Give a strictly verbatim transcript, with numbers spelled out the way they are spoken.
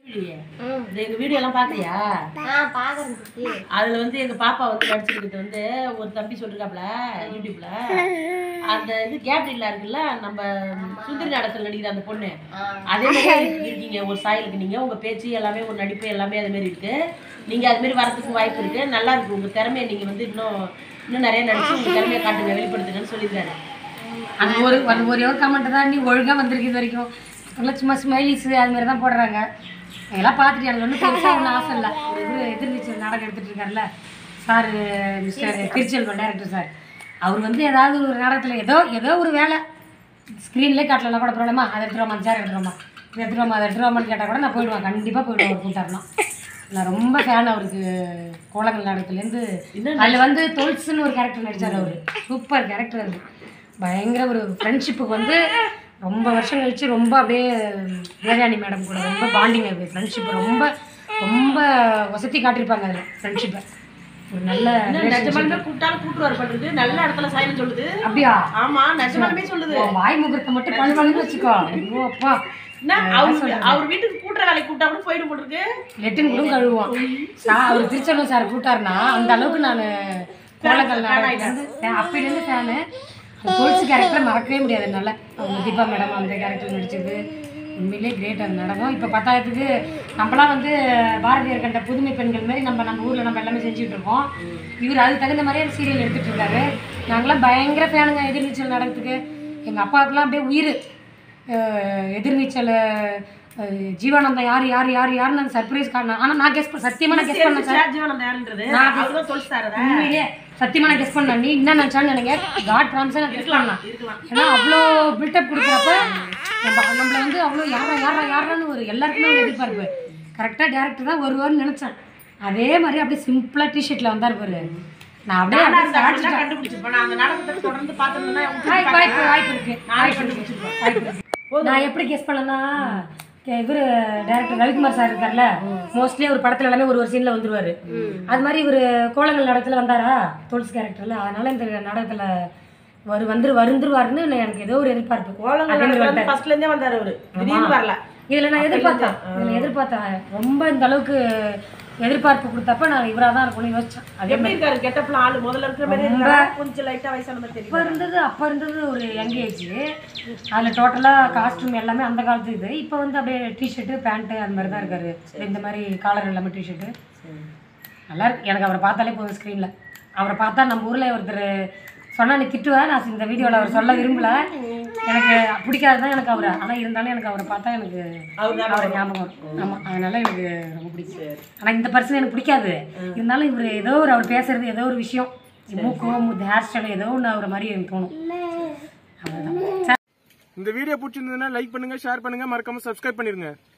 எங்க வீடியோ எல்லாம் பாக்குறியா? அதுல வந்து எங்க பாப்பா வந்து நடிச்சிருக்கிறது வந்து ஒரு தம்பி சொல்லிருக்காப்ல யூடியூப்ல அந்த இது கேப்ரில்ல இருக்குல்ல நம்ம சுந்தரி நாடகத்துல நடிக்கிற அந்த பொண்ணு அதே மாதிரி இருக்கீங்க ஒரு சாயலுக்கு. நீங்க உங்க பேச்சு எல்லாமே ஒரு நடிப்பு எல்லாமே அது மாதிரி இருக்கு. நீங்க அது மாதிரி வரதுக்கு வாய்ப்பு இருக்கு. நல்லா இருக்கு உங்க திறமையை நீங்க வந்து இன்னும் இன்னும் நிறைய நடிச்சு உங்க திறமையை காட்டுங்க வெளிப்படுத்துங்கன்னு சொல்லியிருக்காரு. அந்த ஒரு அந்த ஒரே ஒரு கமெண்ட் தான் நீ ஒழுங்காக வந்திருக்கு இது வரைக்கும். அதெல்லாம் சும்மா ஸ்மைலிஸு அது மாதிரி தான் போடுறாங்க. எல்லாம் பார்த்துட்டு எனக்கு ஒன்றும் பெருசாக ஒன்றும் ஆசை இல்லை. ஒரு இது எதிர்நீச்சல் நாடகம் எடுத்துகிட்டு இருக்காருல்ல sir, mister Thiruchelvan director sir, அவர் வந்து ஏதாவது ஒரு நாடகத்தில் ஏதோ ஏதோ ஒரு வேலை ஸ்க்ரீன்லேயே காட்டலாம் கூட ப்ராப்ளமா அதை எடுத்துருவோமா சார் எடுத்துருவோமா இது எடுத்துருவோமா அதை எடுத்துருவோமான்னு கேட்டால் கூட நான் போயிடுவேன். கண்டிப்பாக போயிடுவேன் அவர் கூட்டாருனா. நான் ரொம்ப ஃபேன் அவருக்கு. கோலங்கள் நாடகத்துலேருந்து அதில் வந்து தொல்ஸ்ன்னு ஒரு கேரக்டர் நடித்தார். அவர் சூப்பர் கேரக்டர். அது பயங்கர ஒரு ஃப்ரெண்ட்ஷிப்புக்கு வந்து ரொம்ப வருஷம் கழிச்சு ரொம்ப அப்படியே தேவயானி மேடம் கூட ரொம்ப பாண்டிங். அது ஃப்ரெண்ட்ஷிப் ரொம்ப ரொம்ப வசதி காட்டியிருப்பாங்க அதில் ஃப்ரெண்ட்ஷிப்பை. ஒரு நல்ல நிஜமாலுமே கூப்பிட்டாலும் கூட்டுவார் பண்ணுறது நல்ல இடத்துல சாயல் சொல்லுது. அப்படியா? ஆமா நிஜமாலுமே சொல்லுது. வாய் முகூர்த்தத்தை மட்டும் பண்ணி பண்ணி வச்சுக்கோ. ஐயோ அப்பா, அவர் வீட்டுக்கு கூட்டுற வேலைக்கு கூட்டா கூட போயிடும் போட்டுருக்கு. லெட்டின் கூட கழுவுவோம். அவர் திருச்செல்வன் சார் கூட்டாருன்னா அந்த அளவுக்கு நான் கோலங்கள் நாடகத்துலேருந்து அப்பையிலேருந்து ஃபேனு. தொல்சி கேரக்டர் மறக்கவே முடியாது என்னால். அவங்க தீபா மேடம் அந்த கேரக்டர் நடிச்சது உண்மையிலே கிரேட். அந்த நடனம் இப்போ பத்தாயிரத்துக்கு நம்மளாம் வந்து பாரதியார் கண்ட புதுமை பெண்கள் மாதிரி நம்ம நம்ம ஊரில் நம்ம எல்லாமே செஞ்சுட்டு இருக்கோம். இவர் அதுக்கு தகுந்த மாதிரியே சீரியல் எடுத்துகிட்டு இருக்காரு. நாங்களாம் பயங்கர ஃபேனுங்க எதிர்நீச்சல் நடக்கிறதுக்கு. எங்கள் அப்பாவுக்குலாம் அப்படியே உயிர். எதிர்நீச்சல் ஜீவானந்தம் யார் யார் யார் யாருன்னு அந்த சர்ப்ரைஸ் காரணம். ஆனால் நான் கெஸ் பண்ண சத்தியமாக நான் கெஸ் பண்ணேன் சார். ஜீவானந்தம் யாருன்றது உண்மையிலே சத்தியமாக நான் கெஸ் பண்ணேன். நீ என்ன நினச்சான்னு எனக்கு காட் ப்ராமிஸாக நான் கெஸ் பண்ணேன். ஏன்னா அவ்வளோ பில்டப் கொடுக்குறப்ப நம்ம நம்மளை வந்து அவ்வளோ யாரா யாரா யாரான்னு ஒரு எல்லாருக்குமே ஒரு எதிர்பார்ப்பு. கரெக்டாக டேரக்டர் தான் வருவார்னு நினச்சேன். அதே மாதிரி அப்படியே சிம்பிளாக டிஷர்ட்டில் வந்தார் பாரு. நான் அப்படியே கண்டுபிடிச்சிருப்பேன். அந்த நாடகத்தை தொடர்ந்து பார்த்தோம்னா வாய்ப்பு வாய்ப்பு இருக்கு வாய்ப்பு இருக்கு. நான் எப்படி கெஸ் பண்ணேன்னா இவர் டேரக்டர் ரவிக்குமார் சார் இருக்கார்ல, மோஸ்ட்லி ஒரு படத்துல எல்லாமே ஒரு ஒரு சீன்ல வந்துருவாரு. அது மாதிரி இவர் கோலங்கள் நாடகத்துல வந்தாரா தொல்ஸ் கேரக்டர்ல. அதனால இந்த நாடகத்துல வரு வந்து வருந்துருவாருன்னு எனக்கு ஏதோ ஒரு எதிர்பார்ப்பு. கோலங்கள் ஃபர்ஸ்ட்ல இருந்தே வந்தாரு அவரு, திடீர்னு வரல. இதுல நான் எதிர்பார்த்தேன் இதுல எதிர்பார்த்தேன் ரொம்ப இந்த அளவுக்கு எதிர்பார்ப்பு கொடுத்தப்ப நான் இவராக தான் இருக்கணும்னு யோசிச்சேன். அது எப்படி இருக்காரு கெட்டப்லாம் ஆளு முதல்ல இருக்கிற மாதிரி இல்ல, கொஞ்சம் லைட்டா வயசான மாதிரி தெரியும். அப்ப இருந்தது அப்ப இருந்தது ஒரு யங் ஏஜ். அதுல டோட்டலா காஸ்டியூம் எல்லாமே அந்த காலத்து இது. இப்போ வந்து அப்படியே டிஷர்ட்டு பேண்ட்டு அந்த மாதிரி தான் இருக்காரு. இந்த மாதிரி காலர் எல்லாமே டிஷர்ட்டு நல்லா இருக்கு. எனக்கு அவரை பார்த்தாலே போதும் ஸ்க்ரீனில். அவரை பார்த்தா நம்ம ஊரில் ஒருத்தர் சொன்னால் நீ திட்டுவேன். நான் இந்த வீடியோவில் அவர் சொல்ல விரும்பல, எனக்கு பிடிக்காது தான் எனக்கு அவரை. ஆனால் இருந்தாலும் எனக்கு அவரை பார்த்தா எனக்கு அவரை ஞாபகம் வரும். ஆமாம், அதனால எனக்கு ரொம்ப பிடிக்கும். ஆனால் இந்த பர்சன் எனக்கு பிடிக்காது. இருந்தாலும் இவர் ஏதோ ஒரு அவர் பேசுறது ஏதோ ஒரு விஷயம், மூக்கம் ஹேர் ஸ்டைல் ஏதோ ஒன்று அவரை மாதிரி எனக்கு தோணும். அவ்வளோதான். இந்த வீடியோ பிடிச்சிருந்ததுன்னா லைக் பண்ணுங்க, ஷேர் பண்ணுங்க, மறக்காம சப்ஸ்கிரைப் பண்ணிருங்க.